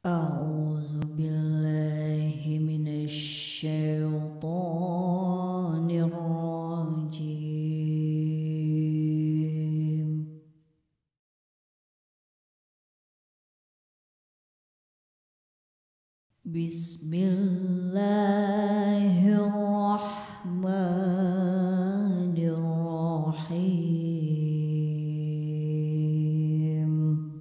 A'udzu billahi minasy syaithanir rajim. Bismillahirrahmanirrahim.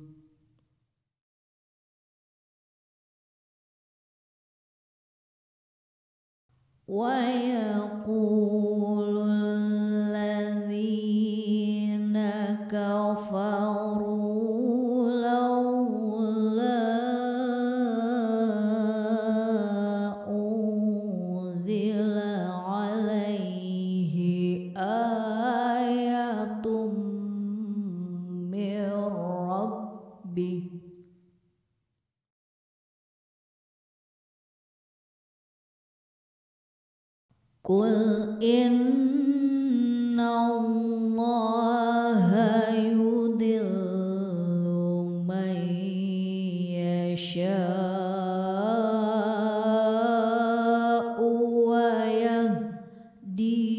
Wa yaqulul ladzina kafaru laula unzila alaihi ayatum mir rabbih. Qul inna Allaha yudillu man yasha'u wa yahdi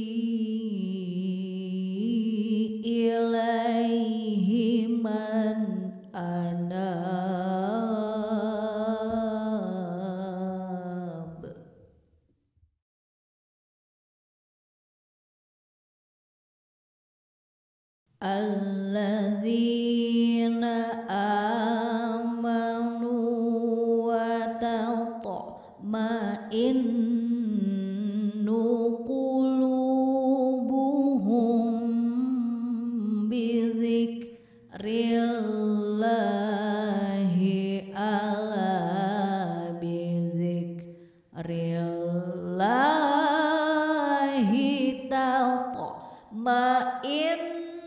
ilaihi man anab. Alladzina amanu wa tatma'innu qulubuhum bizikrillahi ala bizikrillahi tatma'in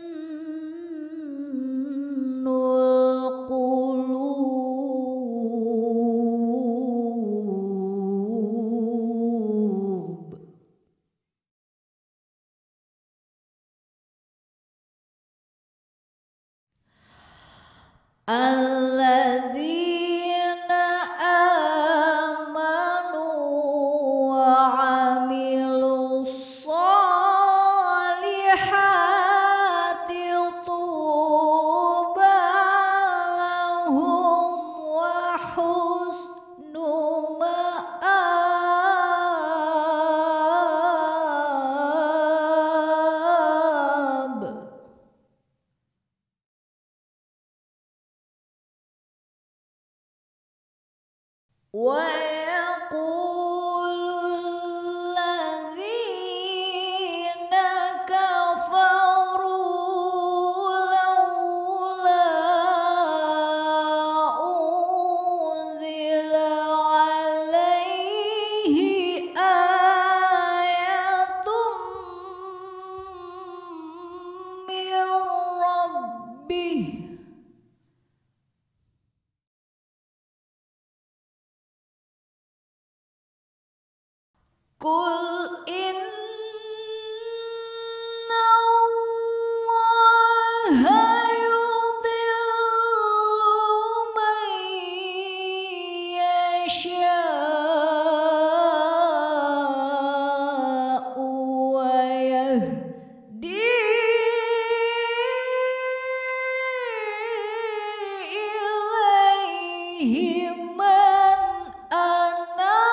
Alladzina amanu wa amilus solihati tuba lahum wa husnu ma'ab. Wa yaqulul ladzina kafaru laula unzila alaihi ayatum mir rabbih. Qul inna Allaha yudillu man yasha'u wa yahdi ilaihi man anab.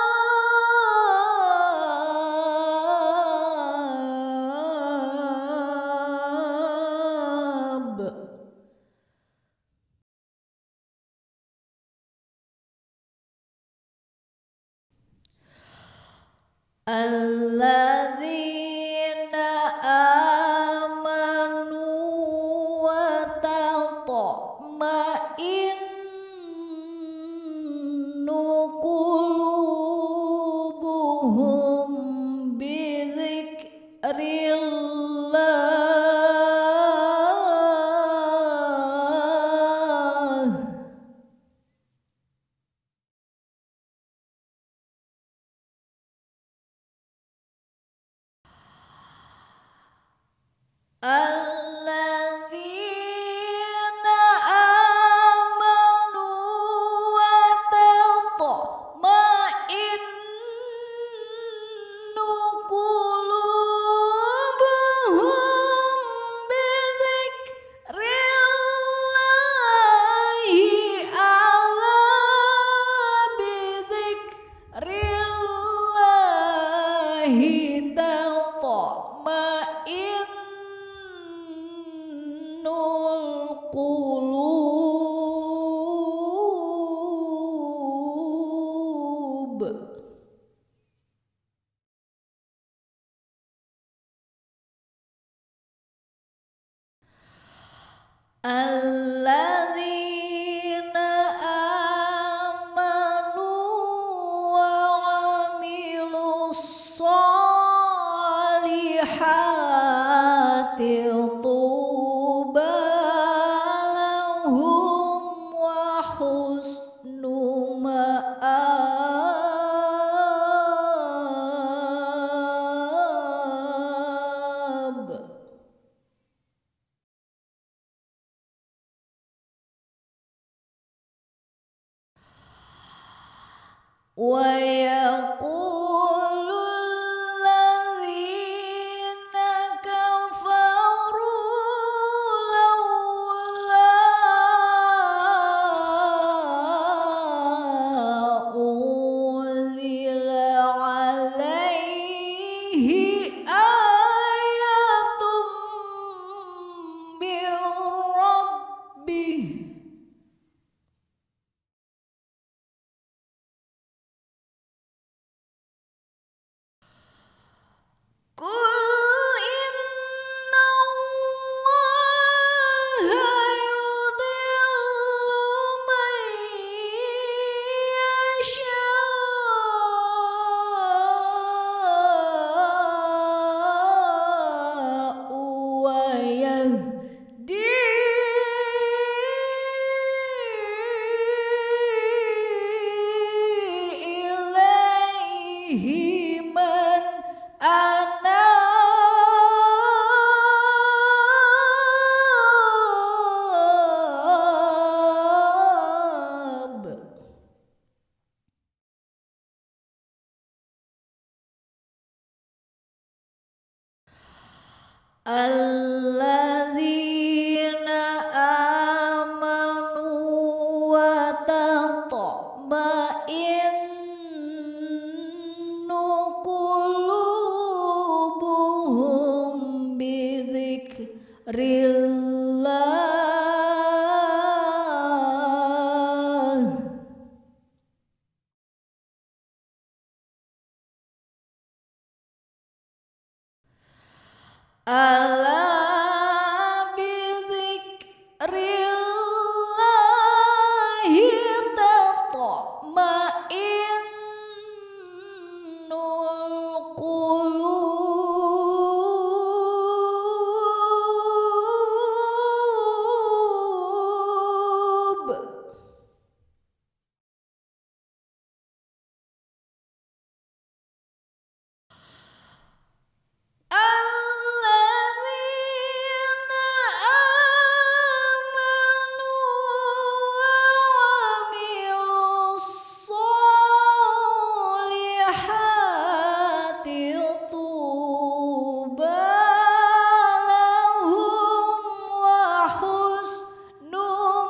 Alladzina amanu wa tatma'innu qulubuhum bizikrillah. qulub. Alladzina amanu wa amilus solihati tuba lahum wa husnu ma'ab. Wa yaqulul ladzina kafaru laula unzila alaihi ayatum min rabbih. Qul inna Allaha yudhillu man yasha'u wa yahdi ilaihi man anab. Alladzina amanu wa tatma'innu qulubuhum bidzikrillah. Ala bidzikrillahi tatma'innul qulub. Alladzina amanu wa amilus solihati tuba lahum wa husnu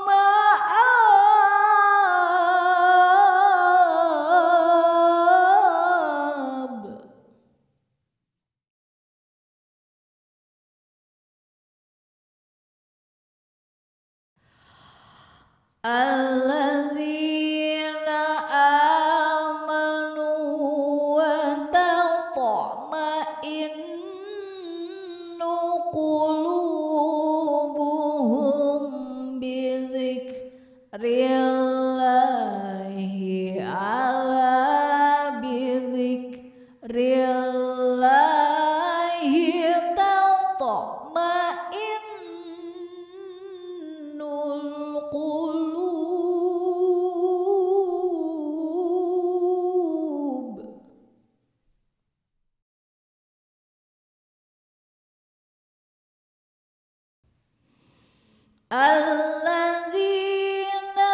ma'ab. Alladzina amanu wa tatma'innu qulubuhum bidzikrillahi. Ala bidzikrillahi tatma'innul qulub. Alladzina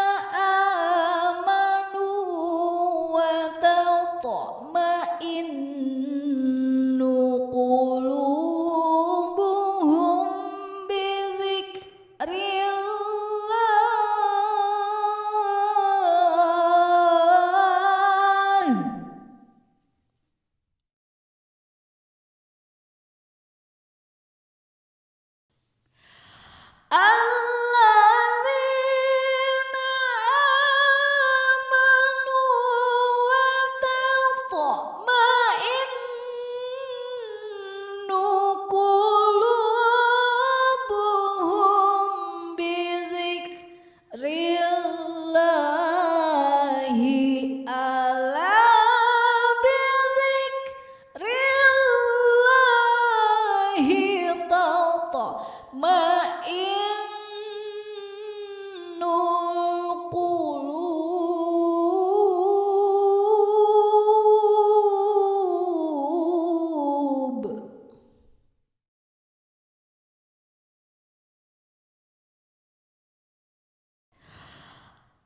amanu wa tatma'innu qulubuhum bidzikrillah. Allah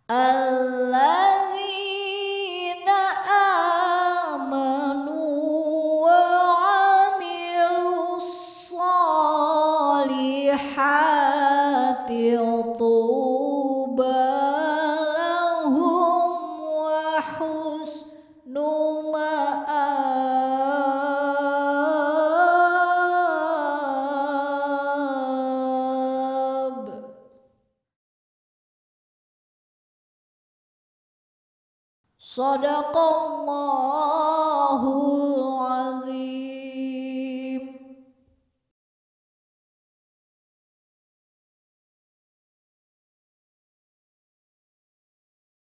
alladzina amanu wa amilus solihati tuba lahum wa husnu ma'ab. Shadaqallahul azim.